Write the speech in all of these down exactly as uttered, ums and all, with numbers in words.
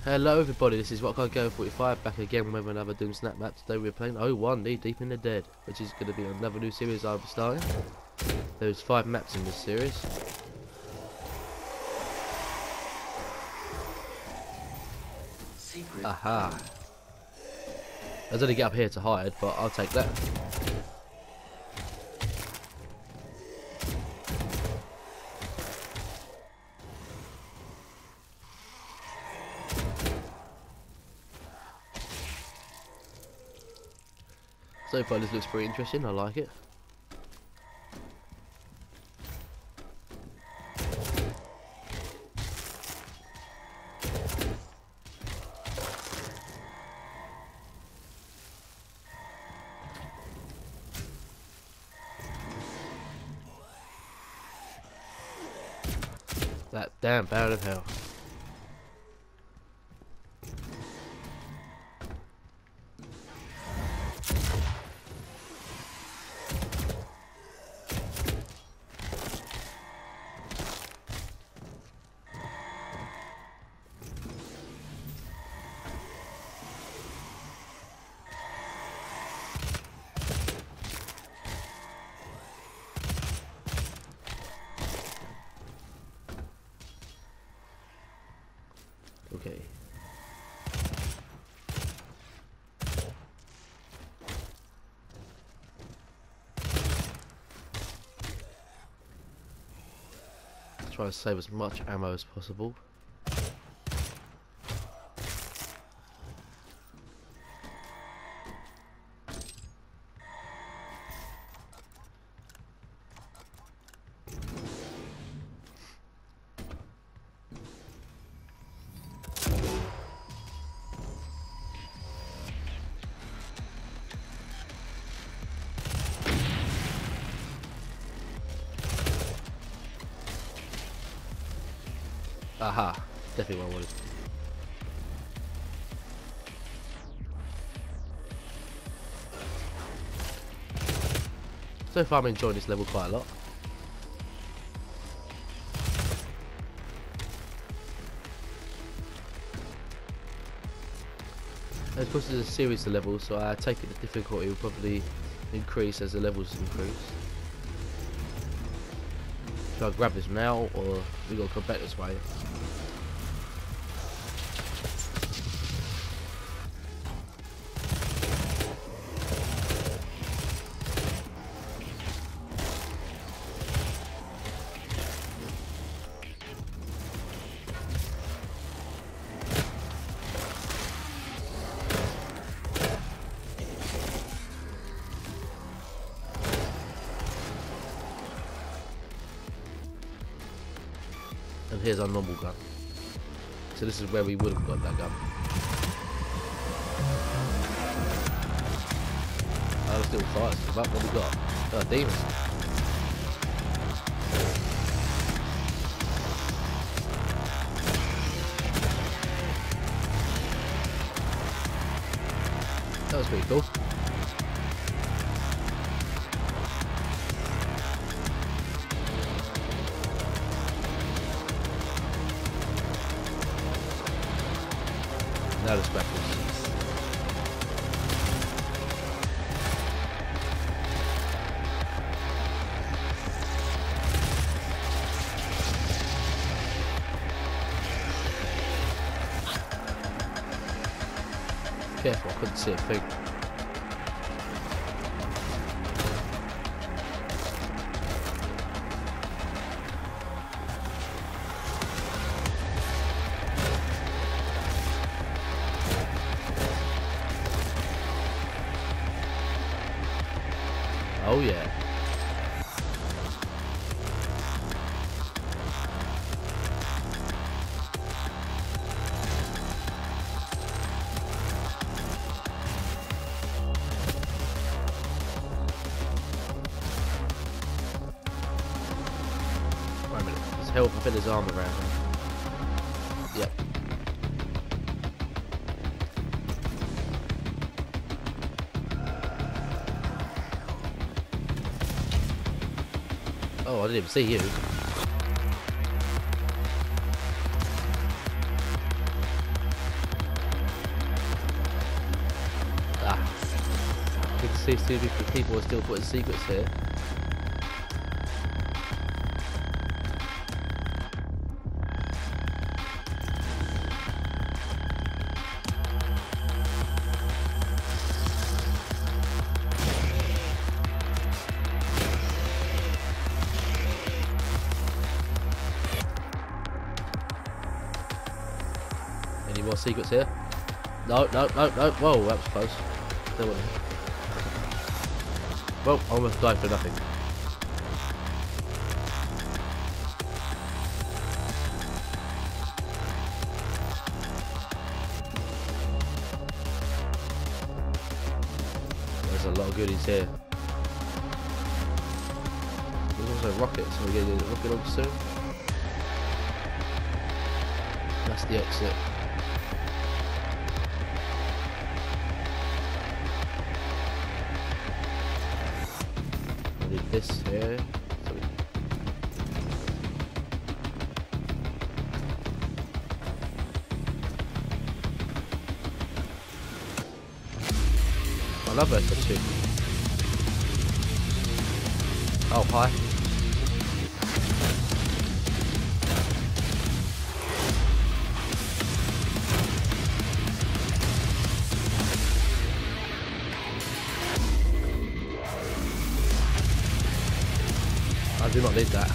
Hello everybody, this is What Can't Go forty-five, back again with another Doom Snapmap. Today we're playing oh one Knee Deep in the Dead, which is going to be another new series I'll be starting. There's five maps in this series. Secret. Aha. I was only get up here to hide, but I'll take that. So far this looks pretty interesting, I like it. That damn barrel of hell. Okay. Try to save as much ammo as possible. Aha, definitely what I wanted. So far I'm enjoying this level quite a lot. And of course there's a series of levels, so I take it the difficulty will probably increase as the levels increase. Should I grab this now, or we gotta come back this way? And here's our normal gun. So this is where we would have got that gun. Oh, still fights. What have we got? Oh, demons. That was pretty cool. Now it's backwards. Careful, I couldn't see a thing. Oh yeah. Wait a minute. There's help and his arm around him. Yep. Oh, I didn't even see you. seems to be people are still putting secrets here. Any more secrets here? No, no, no, no. Whoa, that was close. Still wouldn't. Well, I almost died for nothing. There's a lot of goodies here. There's also rockets, so we're getting a rocket launch soon. That's the exit. I did this here. So we... I love that shit. Oh, hi. I do not need that.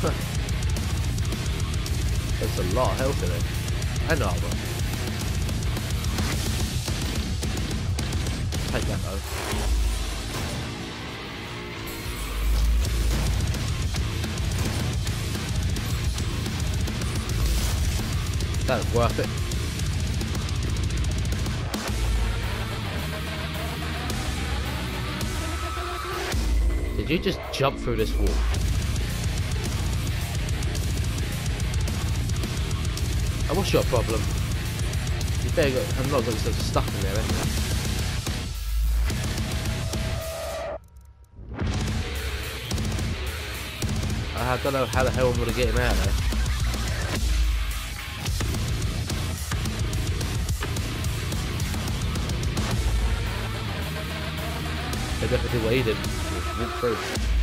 There's a lot of health in it. And armor. Take that though. That's worth it. Did you just jump through this wall? And what's your problem? You better go, I'm not got yourself stuck in there, haven't you? I don't know how the hell I'm gonna get him out of there. They definitely did what he did. Just walk through.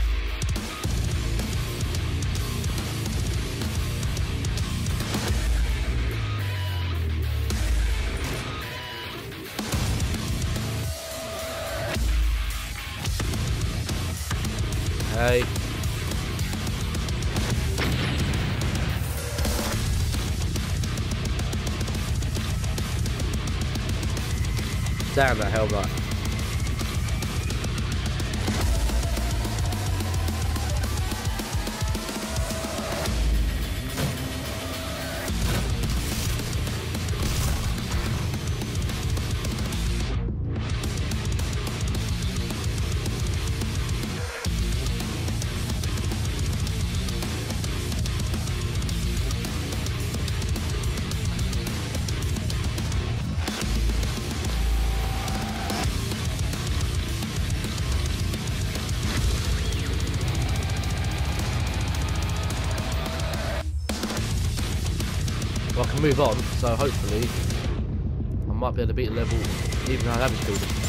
Hey. Damn that helmet. Well, I can move on, so hopefully I might be able to beat the level even though I haven't killed him.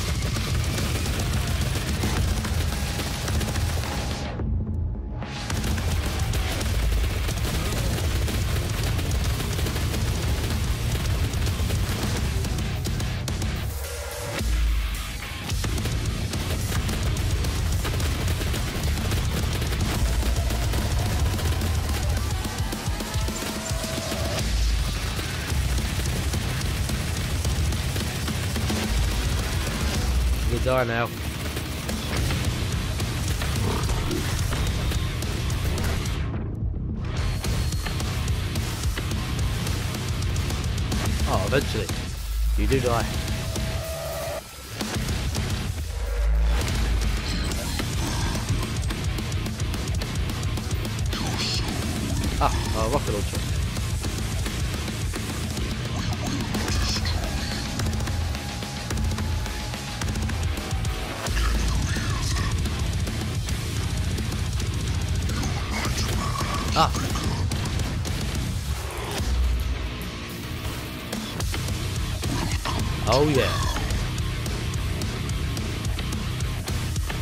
We die now. Oh, eventually, you do die. Ah, a rocket launcher. Ah. Oh yeah.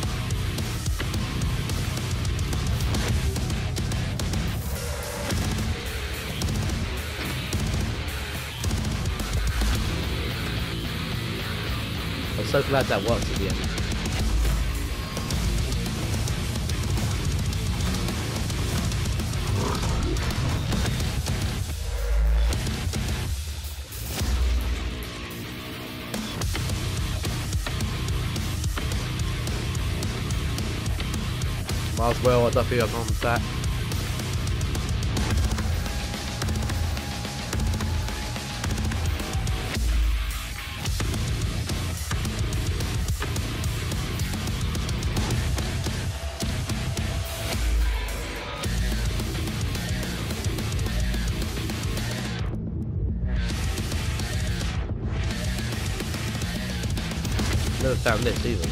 so glad that worked at the end. Might as well, I don't think I've gone back. Never found this either.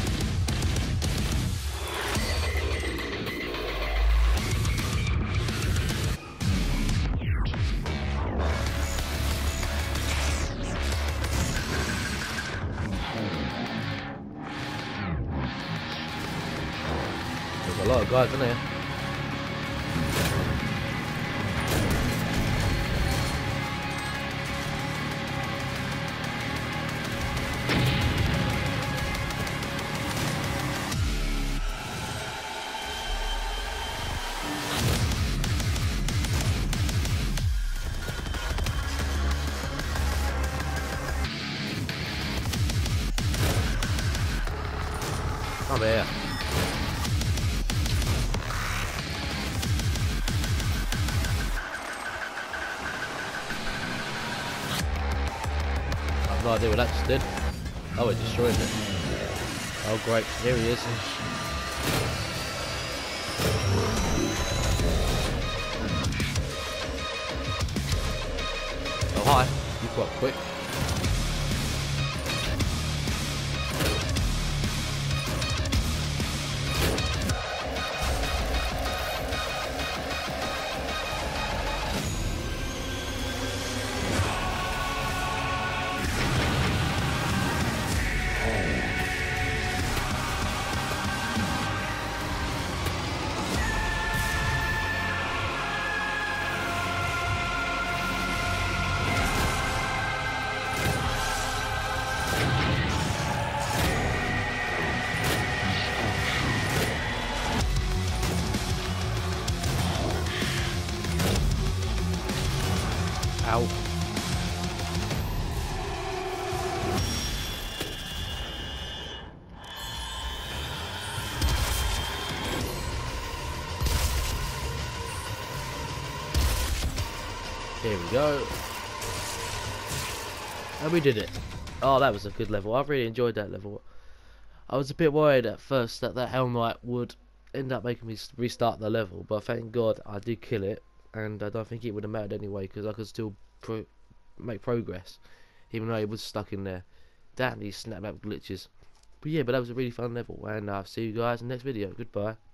There's a lot of guys in here. I'm here. I've no idea what that just did. Oh, it destroyed it. Oh great, here he is. Oh hi, you're quite quick. Ow. Here we go. And we did it. Oh, that was a good level. I've really enjoyed that level. I was a bit worried at first that that Hell Knight would end up making me restart the level, but thank God I did kill it. And I don't think it would have mattered anyway, because I could still pro make progress, even though it was stuck in there. Damn these Snapmap glitches. But yeah, but that was a really fun level, and I'll see you guys in the next video. Goodbye.